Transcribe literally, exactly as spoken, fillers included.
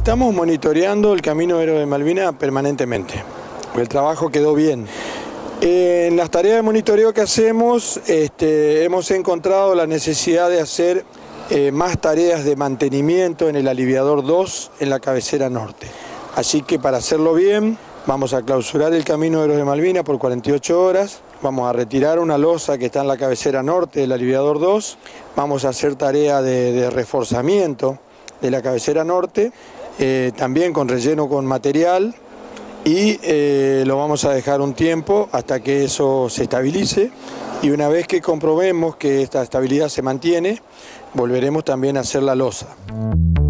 Estamos monitoreando el Camino Héroe de Malvinas permanentemente. El trabajo quedó bien. En las tareas de monitoreo que hacemos, este, hemos encontrado la necesidad de hacer eh, más tareas de mantenimiento en el aliviador dos en la cabecera norte. Así que para hacerlo bien, vamos a clausurar el Camino Héroe de Malvinas por cuarenta y ocho horas, vamos a retirar una losa que está en la cabecera norte del aliviador dos, vamos a hacer tarea de, de reforzamiento de la cabecera norte, eh, también con relleno con material, y eh, lo vamos a dejar un tiempo hasta que eso se estabilice, y una vez que comprobemos que esta estabilidad se mantiene, volveremos también a hacer la losa.